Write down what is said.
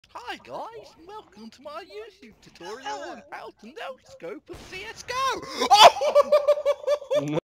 Hi guys, and welcome to my YouTube tutorial on how to no-scope a CSGO! Oh